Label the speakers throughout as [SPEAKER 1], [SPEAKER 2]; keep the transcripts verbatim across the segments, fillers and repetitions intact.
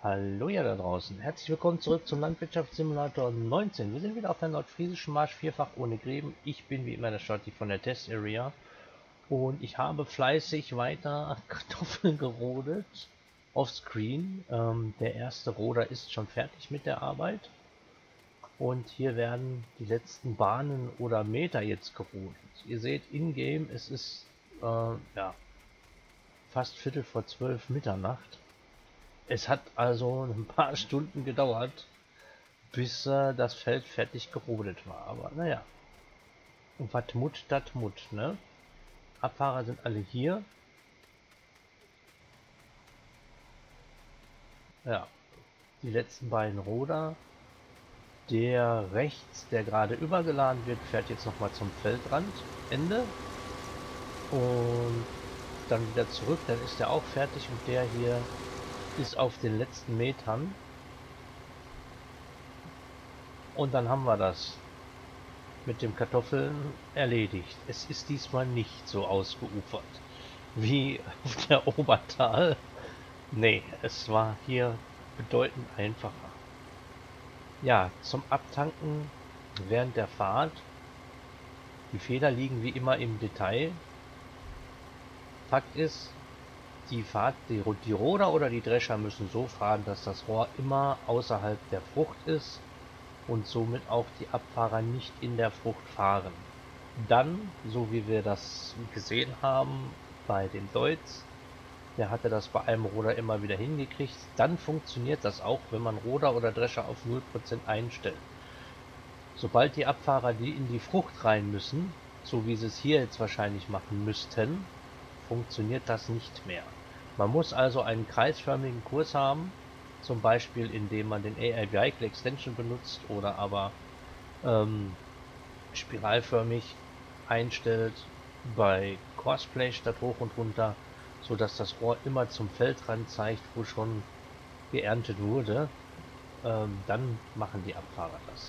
[SPEAKER 1] Hallo ihr da draußen, herzlich willkommen zurück zum Landwirtschaftssimulator neunzehn. Wir sind wieder auf der nordfriesischen Marsch, vierfach ohne Gräben. Ich bin wie immer der Stati von der Test Area und ich habe fleißig weiter Kartoffeln gerodet offscreen. Ähm, der erste Roder ist schon fertig mit der Arbeit und hier werden die letzten Bahnen oder Meter jetzt gerodet. Ihr seht in-game, es ist äh, ja, fast Viertel vor zwölf Mitternacht. Es hat also ein paar Stunden gedauert, bis äh, das Feld fertig gerodet war. Aber naja, was mut, dat mut, ne? Abfahrer sind alle hier. Ja, die letzten beiden Roder. Der rechts, der gerade übergeladen wird, fährt jetzt nochmal zum Feldrand. Ende. Und dann wieder zurück, dann ist der auch fertig und der hier ist auf den letzten Metern. Und dann haben wir das mit dem Kartoffeln erledigt. Es ist diesmal nicht so ausgeufert wie auf der Obertal. Nee, es war hier bedeutend einfacher. Ja, zum Abtanken während der Fahrt. Die Fehler liegen wie immer im Detail. Fakt ist, die Fahrt, die, die Roder oder die Drescher müssen so fahren, dass das Rohr immer außerhalb der Frucht ist und somit auch die Abfahrer nicht in der Frucht fahren. Dann, so wie wir das gesehen haben bei dem Deutz, der hatte das bei einem Roder immer wieder hingekriegt, dann funktioniert das auch, wenn man Roder oder Drescher auf null Prozent einstellt. Sobald die Abfahrer die in die Frucht rein müssen, so wie sie es hier jetzt wahrscheinlich machen müssten, funktioniert das nicht mehr. Man muss also einen kreisförmigen Kurs haben, zum Beispiel indem man den A I Vehicle Extension benutzt oder aber ähm, spiralförmig einstellt bei Cosplay statt hoch und runter, so dass das Rohr immer zum Feldrand zeigt, wo schon geerntet wurde. Ähm, dann machen die Abfahrer das.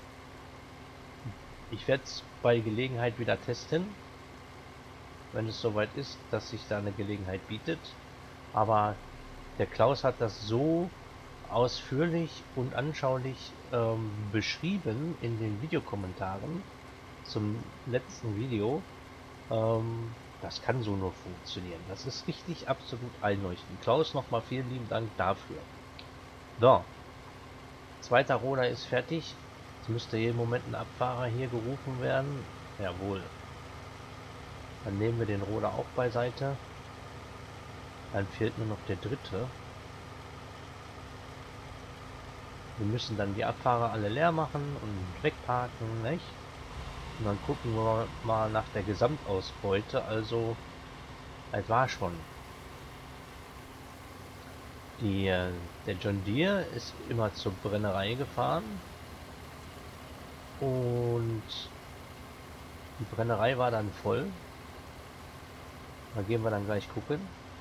[SPEAKER 1] Ich werde es bei Gelegenheit wieder testen, wenn es soweit ist, dass sich da eine Gelegenheit bietet. Aber der Klaus hat das so ausführlich und anschaulich ähm, beschrieben in den Videokommentaren zum letzten Video. Ähm, das kann so nur funktionieren. Das ist richtig absolut einleuchtend. Klaus, nochmal vielen lieben Dank dafür. So, zweiter Roder ist fertig. Es müsste jeden Moment ein Abfahrer hier gerufen werden. Jawohl. Dann nehmen wir den Roder auch beiseite. Dann fehlt nur noch der dritte. Wir müssen dann die Abfahrer alle leer machen und wegparken, nicht? Und dann gucken wir mal nach der Gesamtausbeute. Also, das war schon. Die, der John Deere ist immer zur Brennerei gefahren. Und die Brennerei war dann voll. Da gehen wir dann gleich gucken.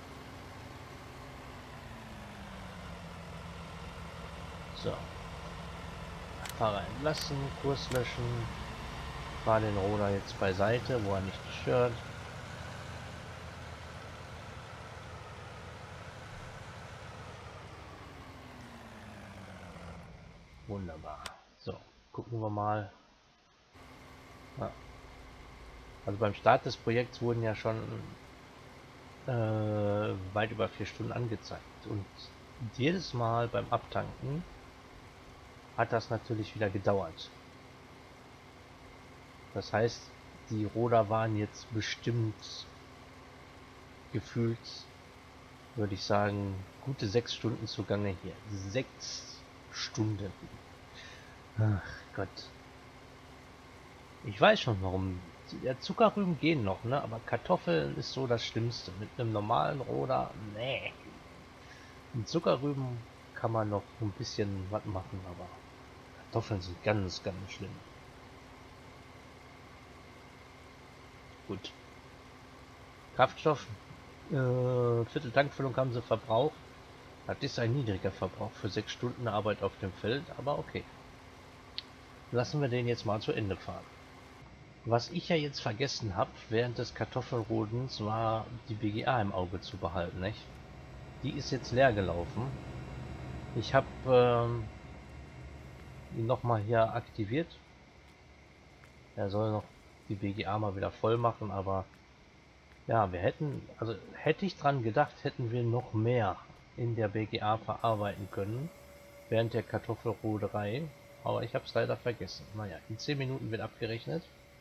[SPEAKER 1] So. Fahrer entlassen, Kurs löschen. Fahr den Roder jetzt beiseite, wo er nicht stört. Wunderbar. So, gucken wir mal. Ja. Also beim Start des Projekts wurden ja schon äh, weit über vier Stunden angezeigt. Und jedes Mal beim Abtanken hat das natürlich wieder gedauert. Das heißt, die Roder waren jetzt bestimmt gefühlt, würde ich sagen, gute sechs Stunden zugange hier. Sechs Stunden. Ach Gott. Ich weiß schon warum. Ja, Zuckerrüben gehen noch, ne? Aber Kartoffeln ist so das Schlimmste. Mit einem normalen Roder, nee. Mit Zuckerrüben kann man noch ein bisschen was machen, aber Kartoffeln sind ganz, ganz schlimm. Gut. Kraftstoff, äh, Viertel Tankfüllung haben sie verbraucht. Das ist ein niedriger Verbrauch für sechs Stunden Arbeit auf dem Feld, aber okay. Lassen wir den jetzt mal zu Ende fahren. Was ich ja jetzt vergessen habe während des Kartoffelrodens, war die B G A im Auge zu behalten, nicht? Die ist jetzt leer gelaufen. Ich habe ähm, ihn nochmal hier aktiviert. Er soll noch die B G A mal wieder voll machen, aber ja, wir hätten, also hätte ich dran gedacht, hätten wir noch mehr in der B G A verarbeiten können während der Kartoffelroderei, aber ich habe es leider vergessen. Naja, in zehn Minuten wird abgerechnet.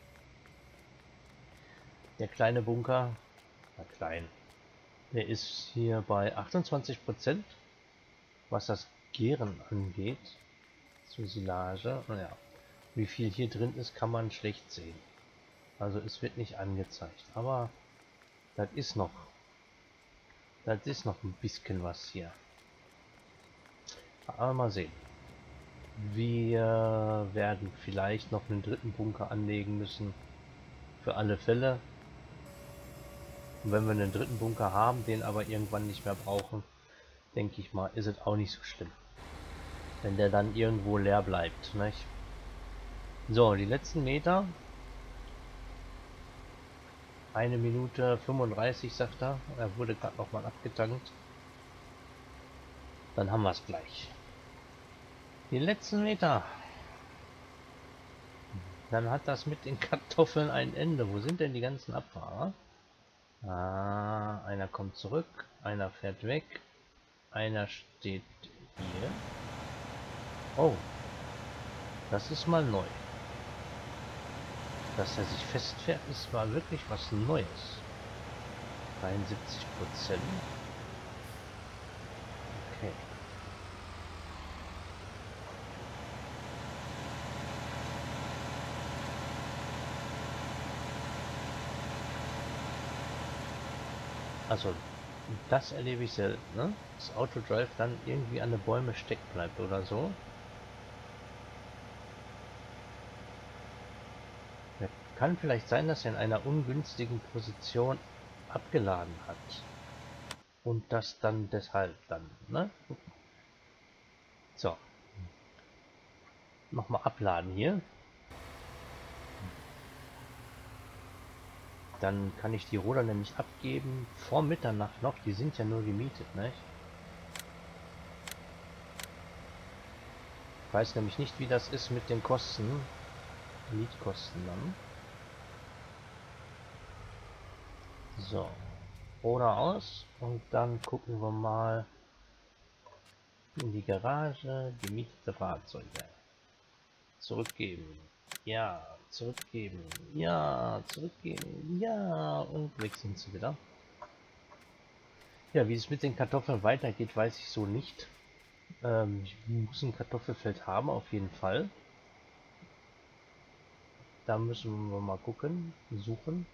[SPEAKER 1] Der kleine Bunker, na klein, der ist hier bei achtundzwanzig Prozent, was das Gären angeht, zur Silage. Naja, wie viel hier drin ist, kann man schlecht sehen. Also es wird nicht angezeigt, aber das ist noch, das ist noch ein bisschen was hier. Aber mal sehen. Wir werden vielleicht noch einen dritten Bunker anlegen müssen, für alle Fälle. Und wenn wir einen dritten Bunker haben, den aber irgendwann nicht mehr brauchen, denke ich mal, ist es auch nicht so schlimm, wenn der dann irgendwo leer bleibt, nicht? So, die letzten Meter. Eine Minute fünfunddreißig, sagt er. Er wurde gerade noch mal abgetankt. Dann haben wir es gleich. Die letzten Meter. Dann hat das mit den Kartoffeln ein Ende. Wo sind denn die ganzen Abfahrer? Ah, einer kommt zurück, einer fährt weg, einer steht hier. Oh, das ist mal neu. Dass er sich festfährt, ist mal wirklich was Neues. dreiundsiebzig Prozent. Okay. Also, das erlebe ich selten, ne? Das Autodrive dann irgendwie an den Bäume stecken bleibt oder so. Ja, kann vielleicht sein, dass er in einer ungünstigen Position abgeladen hat. Und das dann deshalb dann, ne? So. Nochmal abladen hier. Dann kann ich die Roder nämlich abgeben vor Mitternacht noch. Die sind ja nur gemietet, nicht? Ich weiß nämlich nicht, wie das ist mit den Kosten. Mietkosten dann. So. Roder aus. Und dann gucken wir mal in die Garage. Gemietete Fahrzeuge. Zurückgeben. Ja. Zurückgeben. Ja. Zurückgeben. Ja. Und weg sind sie wieder. Ja, wie es mit den Kartoffeln weitergeht, weiß ich so nicht. Ähm, ich muss ein Kartoffelfeld haben, auf jeden Fall. Da müssen wir mal gucken, suchen.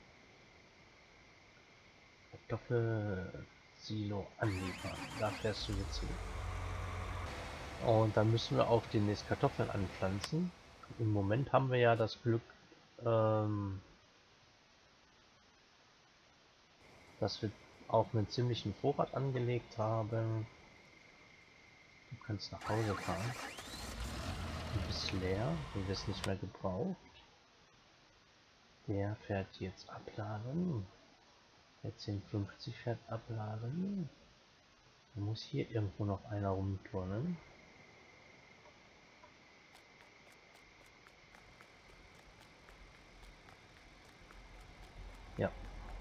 [SPEAKER 1] Kartoffelsilo anliefern. Da fährst du jetzt hin. Und dann müssen wir auch demnächst Kartoffeln anpflanzen. Im Moment haben wir ja das Glück, ähm, dass wir auch einen ziemlichen Vorrat angelegt haben. Du kannst nach Hause fahren. Du bist leer, du wirst nicht mehr gebraucht. Der fährt jetzt abladen. Der zehn fünfzig fährt abladen. Da muss hier irgendwo noch einer rumturnen. Ja.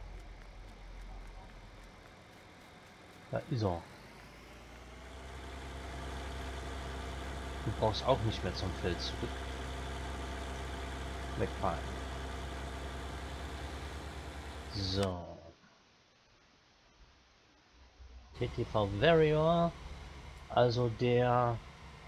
[SPEAKER 1] Da ist er. Du brauchst auch nicht mehr zum Feld zurück. Wegfahren. So. T T V Warrior. Also der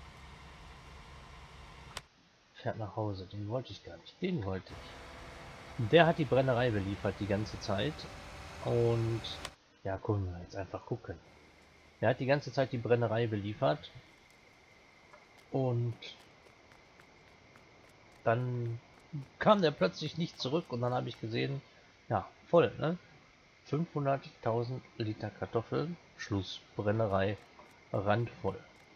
[SPEAKER 1] fährt nach Hause. Den wollte ich gar nicht. Den wollte ich. Der hat die Brennerei beliefert die ganze Zeit. Und ja, können wir jetzt einfach gucken. Er hat die ganze Zeit die Brennerei beliefert. Und dann kam der plötzlich nicht zurück und dann habe ich gesehen, ja, voll, ne? fünfhunderttausend Liter Kartoffeln, Schluss, Brennerei, randvoll.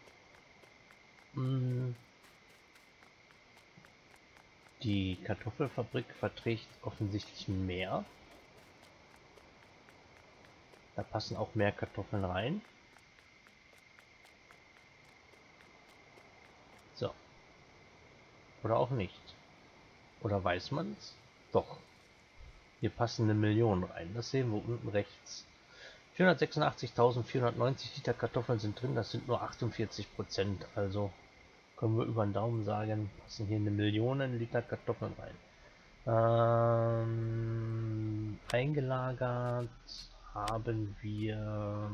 [SPEAKER 1] Die Kartoffelfabrik verträgt offensichtlich mehr. Da passen auch mehr Kartoffeln rein. So. Oder auch nicht. Oder weiß man's? Doch. Hier passen eine Million rein. Das sehen wir unten rechts. vierhundertsechsundachtzigtausendvierhundertneunzig Liter Kartoffeln sind drin. Das sind nur achtundvierzig Prozent. Also können wir über den Daumen sagen, passen hier eine Million Liter Kartoffeln rein. Ähm, eingelagert haben wir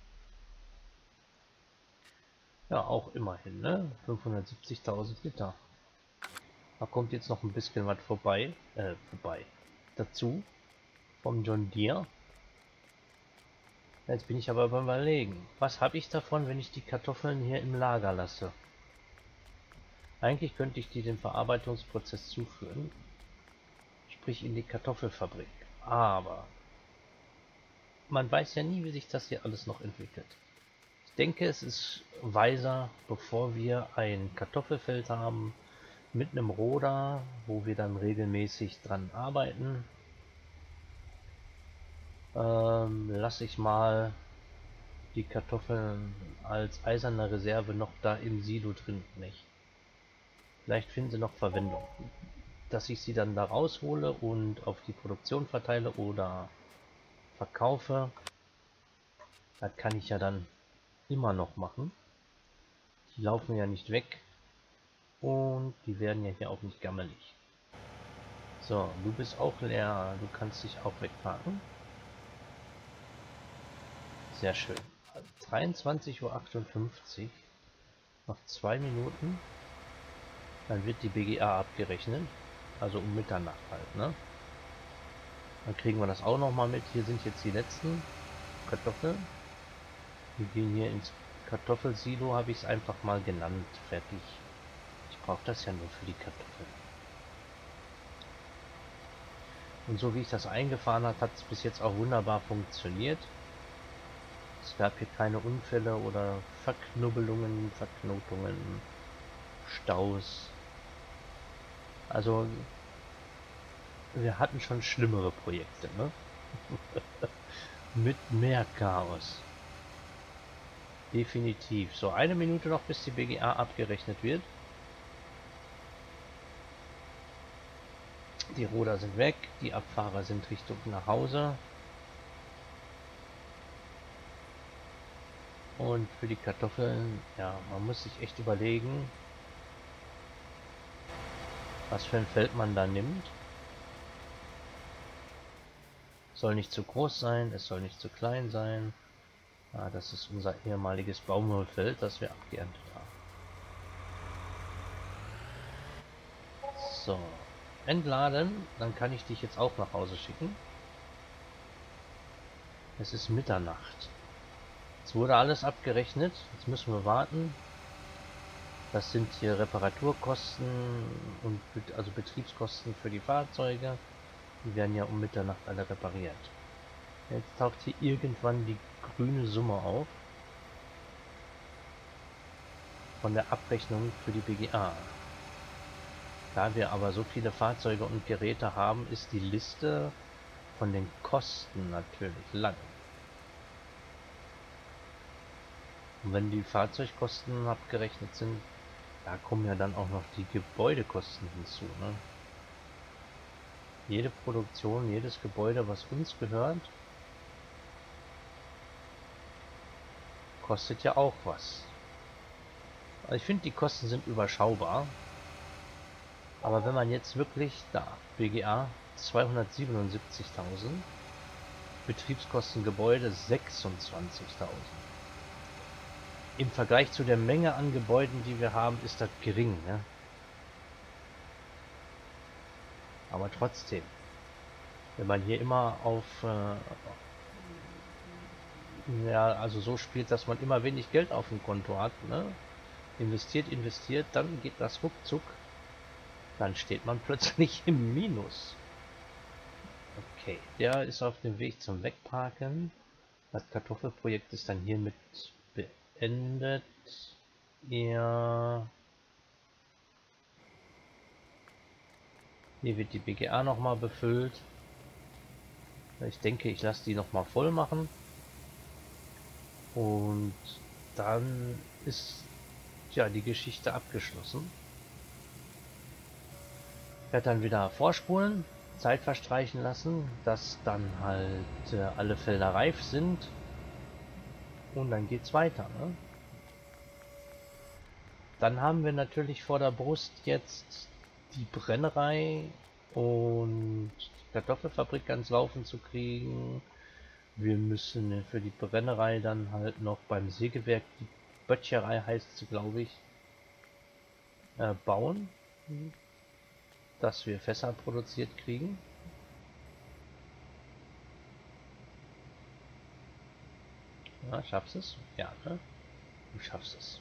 [SPEAKER 1] ja auch immerhin, ne? fünfhundertsiebzigtausend Liter. Da kommt jetzt noch ein bisschen was vorbei, äh, vorbei, dazu, vom John Deere. Jetzt bin ich aber beim Überlegen, was habe ich davon, wenn ich die Kartoffeln hier im Lager lasse? Eigentlich könnte ich die dem Verarbeitungsprozess zuführen, sprich in die Kartoffelfabrik. Aber man weiß ja nie, wie sich das hier alles noch entwickelt. Ich denke, es ist weiser, bevor wir ein Kartoffelfeld haben mit einem Roder, wo wir dann regelmäßig dran arbeiten, ähm, lasse ich mal die Kartoffeln als eiserne Reserve noch da im Silo drin. Nicht? Vielleicht finden sie noch Verwendung. Dass ich sie dann da raushole und auf die Produktion verteile oder verkaufe, das kann ich ja dann immer noch machen. Die laufen ja nicht weg und die werden ja hier auch nicht gammelig. So, du bist auch leer, du kannst dich auch wegparken. Sehr schön. dreiundzwanzig Uhr achtundfünfzig, noch zwei Minuten, dann wird die B G A abgerechnet, also um Mitternacht halt, ne? Dann kriegen wir das auch noch mal mit. Hier sind jetzt die letzten Kartoffeln. Wir gehen hier ins Kartoffelsilo, habe ich es einfach mal genannt. Fertig. Ich brauche das ja nur für die Kartoffeln. Und so wie ich das eingefahren habe, hat es bis jetzt auch wunderbar funktioniert. Es gab hier keine Unfälle oder Verknubbelungen, Verknotungen, Staus. Also wir hatten schon schlimmere Projekte, ne? Mit mehr Chaos. Definitiv. So, eine Minute noch, bis die B G A abgerechnet wird. Die Roder sind weg, die Abfahrer sind Richtung nach Hause. Und für die Kartoffeln, ja, man muss sich echt überlegen, was für ein Feld man da nimmt. Soll nicht zu groß sein, es soll nicht zu klein sein. Ah, das ist unser ehemaliges Baumwollfeld, das wir abgeerntet haben. So, entladen, dann kann ich dich jetzt auch nach Hause schicken. Es ist Mitternacht. Es wurde alles abgerechnet, jetzt müssen wir warten. Das sind hier Reparaturkosten und also Betriebskosten für die Fahrzeuge. Die werden ja um Mitternacht alle repariert. Jetzt taucht hier irgendwann die grüne Summe auf von der Abrechnung für die B G A. Da wir aber so viele Fahrzeuge und Geräte haben, ist die Liste von den Kosten natürlich lang. Und wenn die Fahrzeugkosten abgerechnet sind, da kommen ja dann auch noch die Gebäudekosten hinzu. Ne? Jede Produktion, jedes Gebäude, was uns gehört, kostet ja auch was. Also ich finde, die Kosten sind überschaubar. Aber wenn man jetzt wirklich da, B G A zweihundertsiebenundsiebzigtausend, Betriebskosten Gebäude sechsundzwanzigtausend. Im Vergleich zu der Menge an Gebäuden, die wir haben, ist das gering. Ne? Aber trotzdem, wenn man hier immer auf, äh, ja, also so spielt, dass man immer wenig Geld auf dem Konto hat, ne? investiert, investiert, dann geht das ruckzuck. Dann steht man plötzlich im Minus. Okay, der ist auf dem Weg zum Wegparken. Das Kartoffelprojekt ist dann hiermit beendet. Ja. Hier wird die B G A nochmal befüllt. Ich denke, ich lasse die nochmal voll machen. Und dann ist ja, die Geschichte abgeschlossen. Ich werde dann wieder vorspulen, Zeit verstreichen lassen, dass dann halt äh, alle Felder reif sind. Und dann geht's weiter, ne? Dann haben wir natürlich vor der Brust jetzt die Brennerei und die Kartoffelfabrik ans Laufen zu kriegen. Wir müssen für die Brennerei dann halt noch beim Sägewerk, die Böttcherei heißt sie, glaube ich, äh, bauen, dass wir Fässer produziert kriegen. Ja, schaffst es? Ja, ne? Du schaffst es.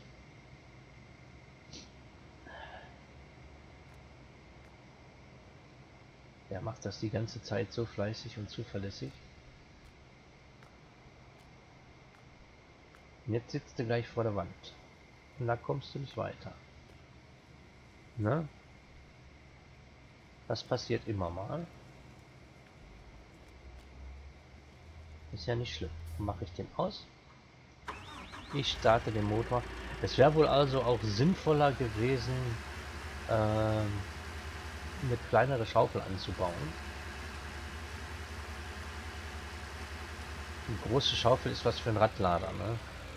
[SPEAKER 1] Er macht das die ganze Zeit so fleißig und zuverlässig. Und jetzt sitzt du gleich vor der Wand. Und da kommst du nicht weiter. Ne? Das passiert immer mal. Ist ja nicht schlimm. Mache ich den aus. Ich starte den Motor. Es wäre wohl also auch sinnvoller gewesen, ähm, eine kleinere Schaufel anzubauen. Eine große Schaufel ist was für ein Radlader, ne?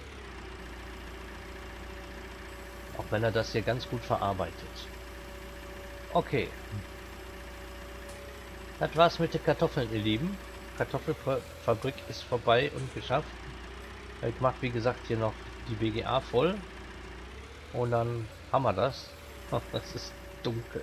[SPEAKER 1] Auch wenn er das hier ganz gut verarbeitet. Okay. Das war's mit den Kartoffeln, ihr Lieben. Kartoffelfabrik ist vorbei und geschafft. Ich mache wie gesagt hier noch die B G A voll. Und dann haben wir das. Das ist dunkel.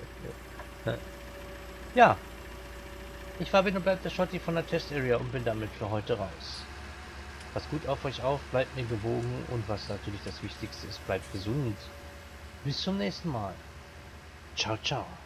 [SPEAKER 1] Ja. Ich war bin und bleibt der Schotti von der Test Area und bin damit für heute raus. Passt gut auf euch auf, bleibt mir gewogen und was natürlich das Wichtigste ist, bleibt gesund. Bis zum nächsten Mal. Ciao, ciao.